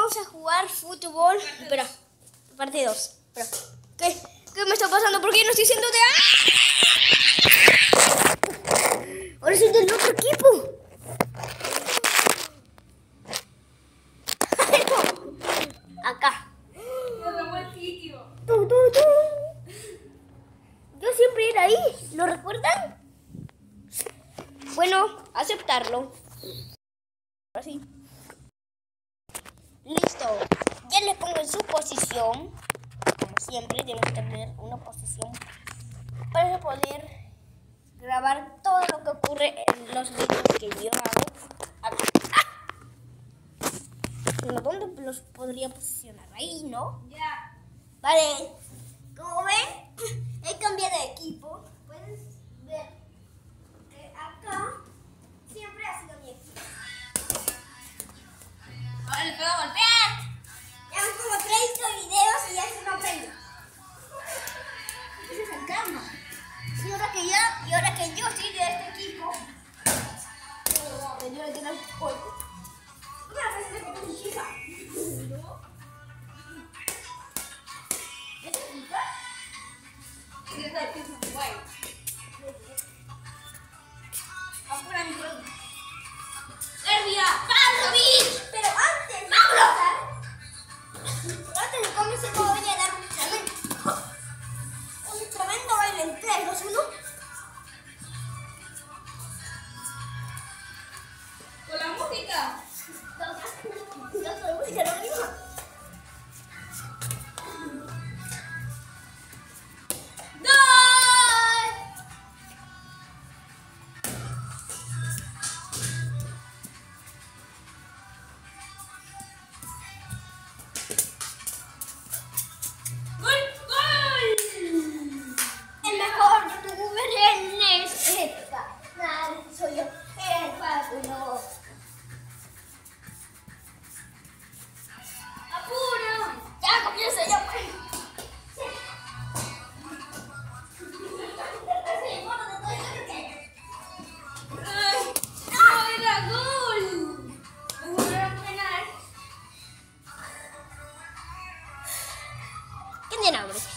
vamos a jugar fútbol. Espera, parte 2. ¿Qué me está pasando? ¿Por qué no estoy siendo de... ¡Ah! Ahora soy del otro equipo. Acá. Yo siempre era ahí, ¿lo recuerdan? Bueno, aceptarlo. Así. Listo. Ya les pongo en su posición. Como siempre, deben tener una posición para poder grabar todo lo que ocurre en los vídeos que yo hago. Acá. ¿Dónde los podría posicionar? Ahí, ¿no? Ya. Vale. Como ven, he cambiado de equipo. Puedes ver que acá siempre ha sido mi equipo. Ahora le puedo golpear. Llevan como 30 videos y ya se no aprende. Ese es el karma. Y ahora que yo soy de este equipo, yo le tengo el golpe. Una vez me tengo mi chica. ¿Es chica? Apura mi juego. ¡Serbia! ¡Pavlovich! Pero antes de comenzar, me voy a dar un tremendo baile en 3, 2, 1. Con la música. La música no misma. Soy yo, el Facundo. ¡Apuro! Ya comienza ya, pues. ¡No era gol! Me volvieron a penal. ¿Quién tiene hambre?